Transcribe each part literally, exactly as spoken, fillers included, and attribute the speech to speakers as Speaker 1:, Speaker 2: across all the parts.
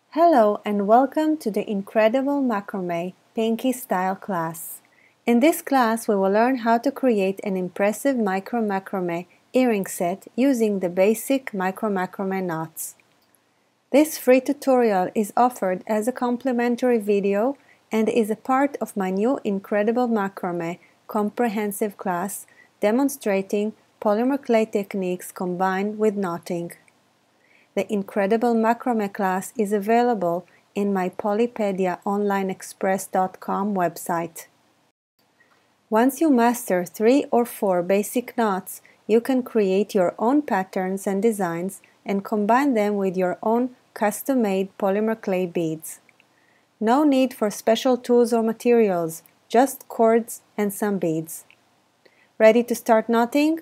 Speaker 1: Hello and welcome to the INKredible Macrame Pinky Style class. In this class we will learn how to create an impressive Micro Macrame earring set using the basic Micro Macrame knots. This free tutorial is offered as a complimentary video and is a part of my new INKredible Macrame comprehensive class demonstrating polymer clay techniques combined with knotting. The INKredible Macrame class is available in my PolyPediaOnline Express dot com website. Once you master three or four basic knots, you can create your own patterns and designs and combine them with your own custom-made polymer clay beads. No need for special tools or materials, just cords and some beads. Ready to start knotting?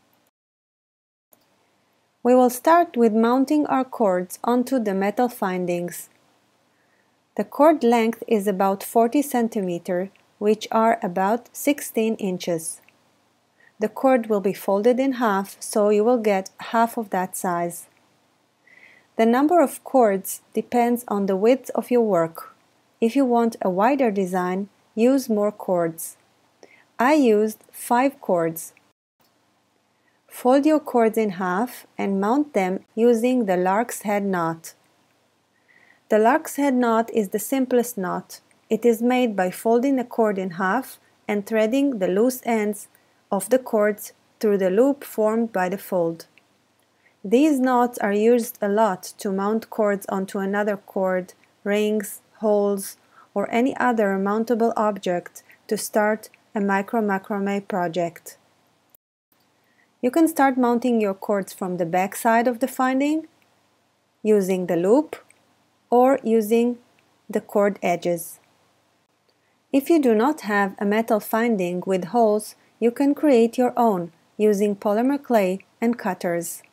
Speaker 1: We will start with mounting our cords onto the metal findings. The cord length is about forty centimeters, which are about sixteen inches. The cord will be folded in half, so you will get half of that size. The number of cords depends on the width of your work. If you want a wider design, use more cords. I used five cords. Fold your cords in half and mount them using the lark's head knot. The lark's head knot is the simplest knot. It is made by folding the cord in half and threading the loose ends of the cords through the loop formed by the fold. These knots are used a lot to mount cords onto another cord, rings, holes, or any other mountable object to start a Micro Macrame project. You can start mounting your cords from the back side of the finding, using the loop, or using the cord edges. If you do not have a metal finding with holes, you can create your own using polymer clay and cutters.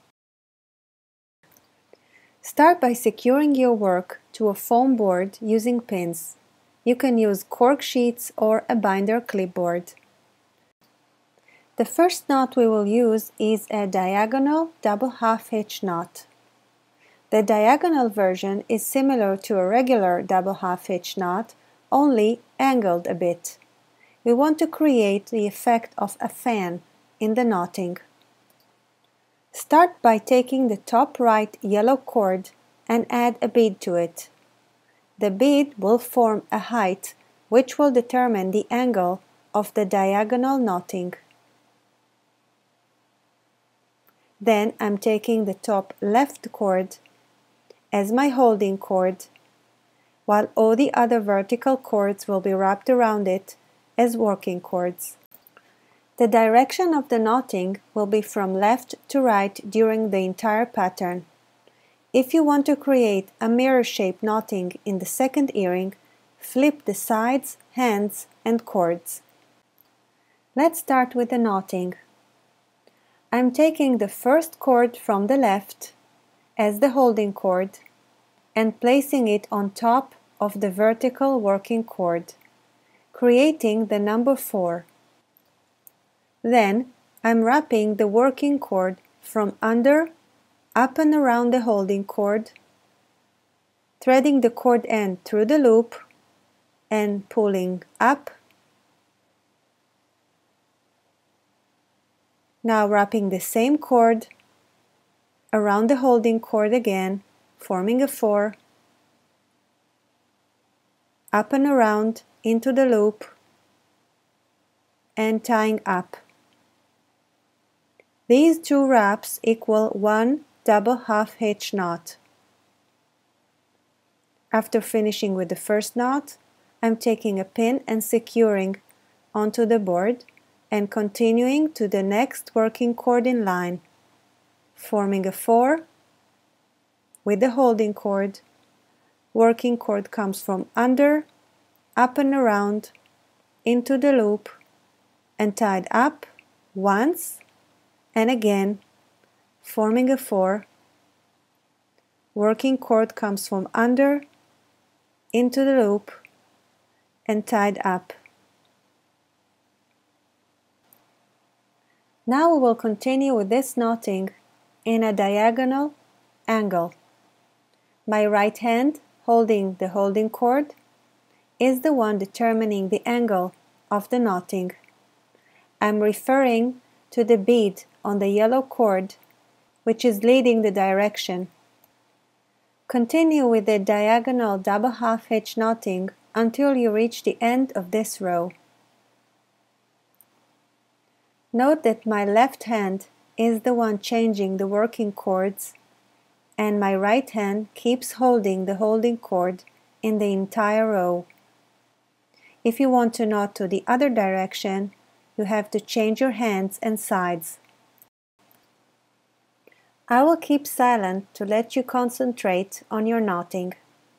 Speaker 1: Start by securing your work to a foam board using pins. You can use cork sheets or a binder clipboard. The first knot we will use is a diagonal double half hitch knot. The diagonal version is similar to a regular double half hitch knot, only angled a bit. We want to create the effect of a fan in the knotting. Start by taking the top right yellow cord and add a bead to it. The bead will form a height which will determine the angle of the diagonal knotting. Then I'm taking the top left cord as my holding cord, while all the other vertical cords will be wrapped around it as working cords. The direction of the knotting will be from left to right during the entire pattern. If you want to create a mirror-shaped knotting in the second earring, flip the sides, hands, and cords. Let's start with the knotting. I'm taking the first cord from the left as the holding cord and placing it on top of the vertical working cord, creating the number four. Then I'm wrapping the working cord from under, up and around the holding cord, threading the cord end through the loop and pulling up. Now wrapping the same cord around the holding cord again, forming a four, up and around into the loop, and tying up. These two wraps equal one double half hitch knot. After finishing with the first knot, I'm taking a pin and securing onto the board and continuing to the next working cord in line, forming a four with the holding cord. Working cord comes from under, up and around, into the loop, and tied up once and again, forming a four. Working cord comes from under, into the loop, and tied up. Now we will continue with this knotting in a diagonal angle. My right hand holding the holding cord is the one determining the angle of the knotting. I'm referring to the bead on the yellow cord, which is leading the direction. Continue with the diagonal double half hitch knotting until you reach the end of this row. Note that my left hand is the one changing the working cords, and my right hand keeps holding the holding cord in the entire row. If you want to knot to the other direction, you have to change your hands and sides. I will keep silent to let you concentrate on your knotting.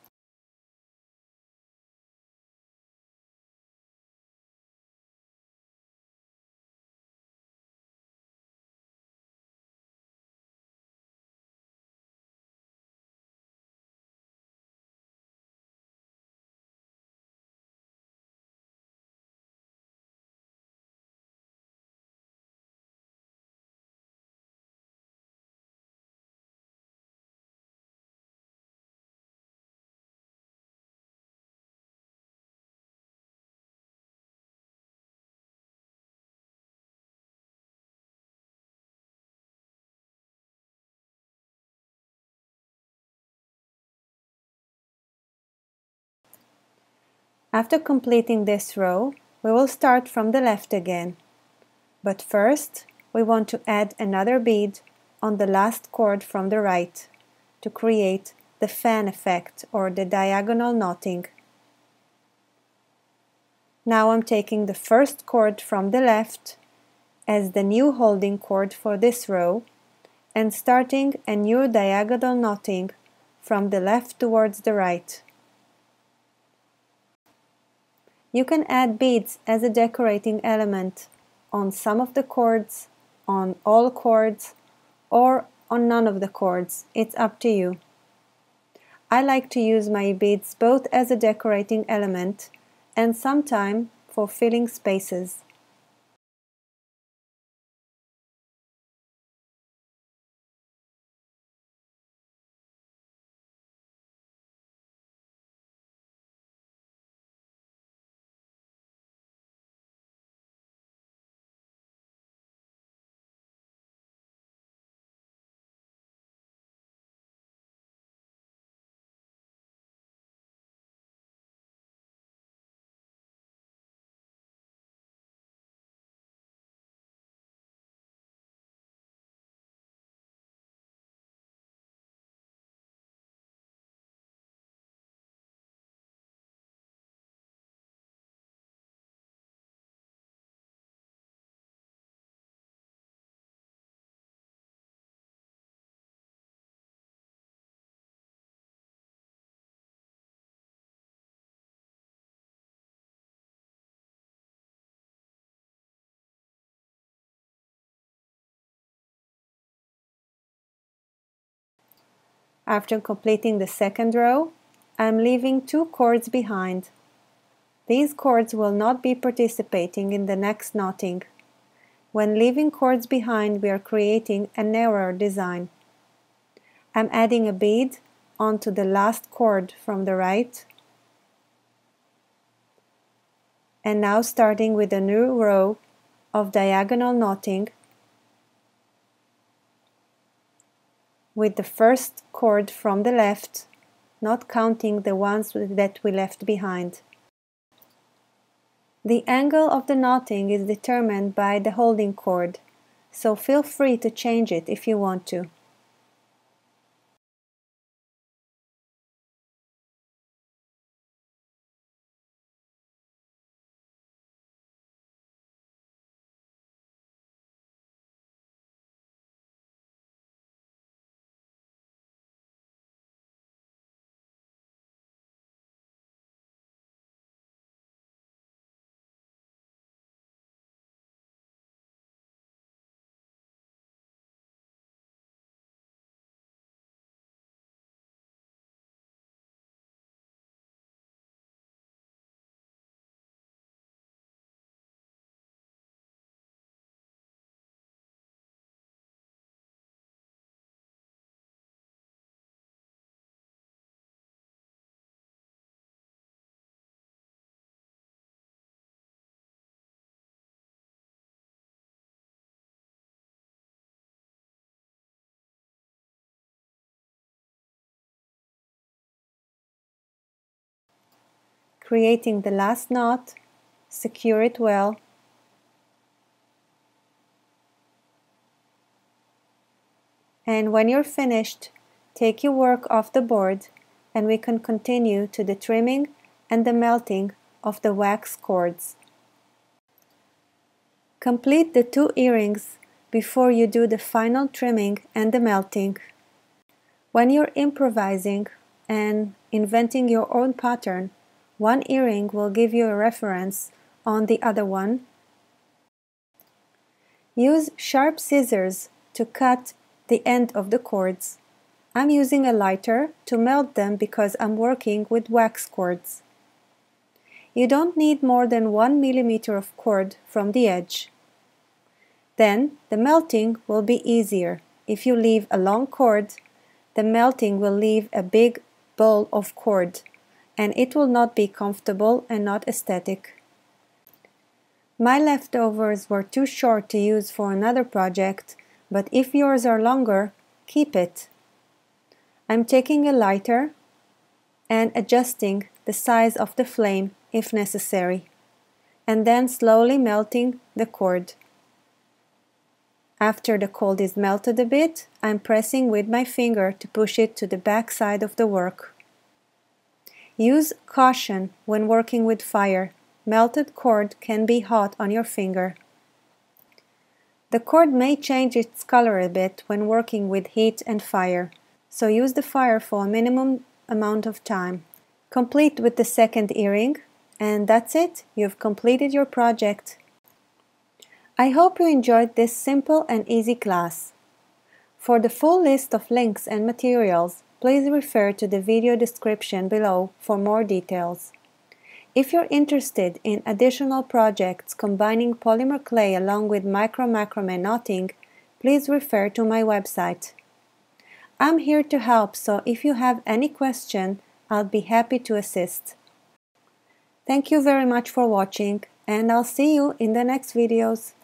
Speaker 1: After completing this row, we will start from the left again. But first, we want to add another bead on the last cord from the right to create the fan effect or the diagonal knotting. Now I'm taking the first cord from the left as the new holding cord for this row and starting a new diagonal knotting from the left towards the right. You can add beads as a decorating element on some of the cords, on all cords, or on none of the cords. It's up to you. I like to use my beads both as a decorating element and sometime for filling spaces. After completing the second row, I am leaving two cords behind. These cords will not be participating in the next knotting. When leaving cords behind, we are creating a narrower design. I'm adding a bead onto the last cord from the right, and now starting with a new row of diagonal knotting with the first cord from the left, not counting the ones that we left behind. The angle of the knotting is determined by the holding cord, so feel free to change it if you want to. creating the last knot, secure it well, and when you're finished, take your work off the board and we can continue to the trimming and the melting of the wax cords. Complete the two earrings before you do the final trimming and the melting. When you're improvising and inventing your own pattern, one earring will give you a reference on the other one. Use sharp scissors to cut the end of the cords. I'm using a lighter to melt them because I'm working with wax cords. You don't need more than one millimeter of cord from the edge. Then the melting will be easier. If you leave a long cord, the melting will leave a big ball of cord, and it will not be comfortable and not aesthetic. My leftovers were too short to use for another project, but if yours are longer, keep it. I'm taking a lighter and adjusting the size of the flame if necessary, and then slowly melting the cord. After the cord is melted a bit, I'm pressing with my finger to push it to the back side of the work. Use caution when working with fire. Melted cord can be hot on your finger. The cord may change its color a bit when working with heat and fire, so use the fire for a minimum amount of time. Complete with the second earring, and that's it, you've completed your project. I hope you enjoyed this simple and easy class. For the full list of links and materials, please refer to the video description below for more details. If you're interested in additional projects combining polymer clay along with micro macrame knotting, please refer to my website. I'm here to help, so if you have any question, I'll be happy to assist. Thank you very much for watching, and I'll see you in the next videos.